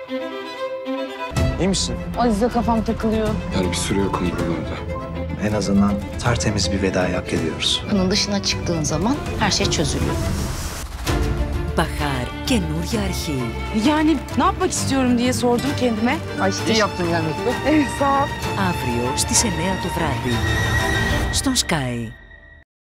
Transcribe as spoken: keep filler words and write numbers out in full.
İyi misin? Azize kafam takılıyor. Yani bir süre yokum buralarda. En azından tertemiz bir vedayı hak ediyoruz. Kapının dışına çıktığın zaman her şey çözülüyor. Bahar, καινούρια αρχή. Yani ne yapmak istiyorum diye sordum kendime. Ay işte. İyi yaptın gelmekle. Evet, sağ ol. Αύριο στις εννιά το βράδυ. Στον Sky.